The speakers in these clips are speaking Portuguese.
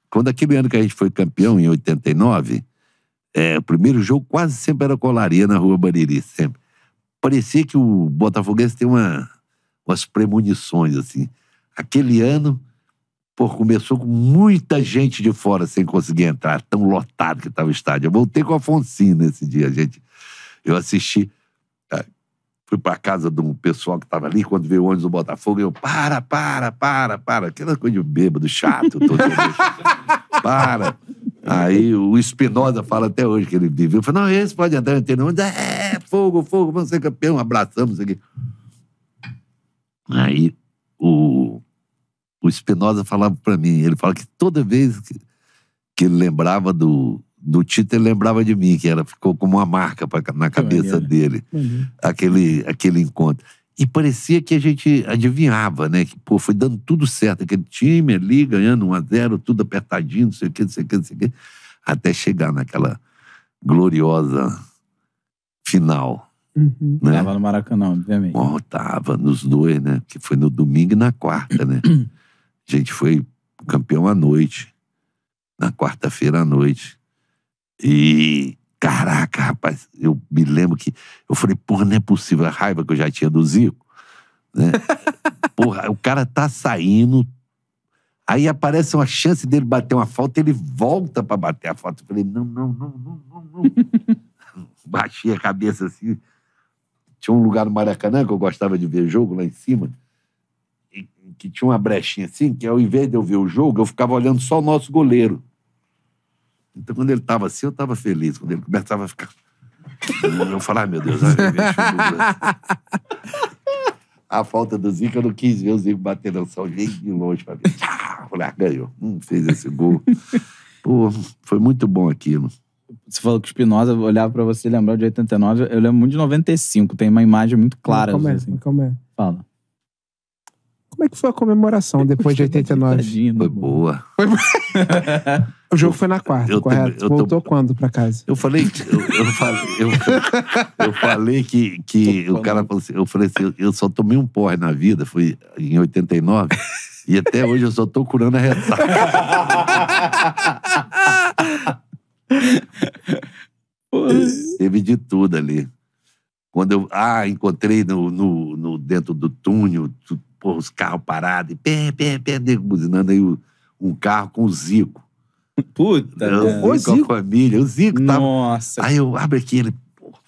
Quando aquele ano que a gente foi campeão, em 89, o primeiro jogo quase sempre era colaria na Rua Bariri, sempre. Parecia que o botafoguense tem umas premonições, assim. Aquele ano, começou com muita gente de fora sem conseguir entrar, tão lotado que estava o estádio. Eu voltei com o Afonso nesse dia, eu assisti, fui para casa de um pessoal que estava ali, quando veio o ônibus do Botafogo, eu, para, aquela coisa de bêbado, chato, todo para. Aí o Espinosa fala até hoje que ele viveu, falou, não, esse pode entrar, não, fogo, vamos ser campeão, abraçamos aqui. Aí o Espinosa falava pra mim, ele fala que toda vez que ele lembrava do título, ele lembrava de mim, ficou como uma marca na cabeça dele, aquele encontro. E parecia que a gente adivinhava, né? Que, foi dando tudo certo, aquele time ali, ganhando 1-0, tudo apertadinho, não sei o quê, até chegar naquela gloriosa final. Uhum. Né? Tava no Maracanã, obviamente. Tava nos dois, né? Que foi no domingo e na quarta, né? A gente foi campeão à noite, na quarta-feira à noite. E, caraca, rapaz, eu me lembro que eu falei, não é possível, a raiva que eu já tinha do Zico, né? O cara tá saindo, aí aparece uma chance dele bater uma falta, ele volta pra bater a falta. Eu falei, não. Baixei a cabeça assim. Tinha um lugar no Maracanã que eu gostava de ver jogo lá em cima, que tinha uma brechinha assim, que ao invés de eu ver o jogo, eu ficava olhando só o nosso goleiro. Então, quando ele tava assim, eu tava feliz. Quando ele começava a ficar... Eu falava, meu Deus, a falta do Zico, eu não quis ver o Zico bater no sol, veio de longe pra ver. Falei, ganhou. Fez esse gol. Foi muito bom aquilo. Você falou que o Espinosa olhava pra você e lembrava de 89. Eu lembro muito de 95. Tem uma imagem muito clara. Como é? Fala. Como é que foi a comemoração depois de 89? Foi boa. O jogo foi na quarta, correto? Voltou quando pra casa? Eu falei que o cara falou assim, eu falei assim, eu só tomei um porre na vida, foi em 89, e até hoje eu só tô curando a ressaca. Teve de tudo ali. Quando eu encontrei dentro do túnel, os carros parados, e nego buzinando aí um carro com o Zico. Puta, o Zico, a família, o Zico tava... Nossa. Aí eu abro aqui, ele...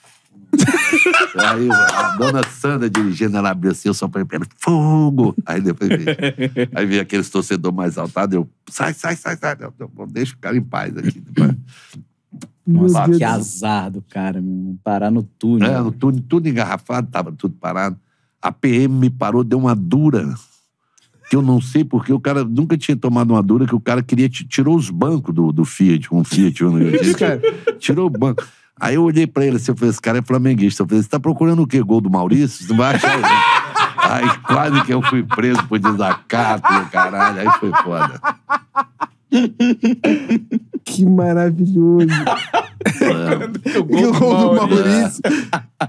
Aí a dona Sandra dirigindo, ela abriu assim, eu só falei, fogo! Aí depois veio aqueles torcedores mais altados, eu, sai, deixa o cara em paz aqui. Nossa, que azar do cara, meu. Parar no túnel. No túnel, tudo engarrafado, tava tudo parado. A PM me parou, deu uma dura, que eu não sei porque o cara nunca tinha tomado uma dura, que o cara tirou os bancos do Fiat, um Fiat. Tirou o banco. Aí eu olhei pra ele assim, eu falei, esse cara é flamenguista. Eu falei, você tá procurando o quê? Gol do Maurício? Você não vai achar ele. Aí quase que eu fui preso por desacato, caralho. Aí foi foda. Que maravilhoso. O gol do Maurício.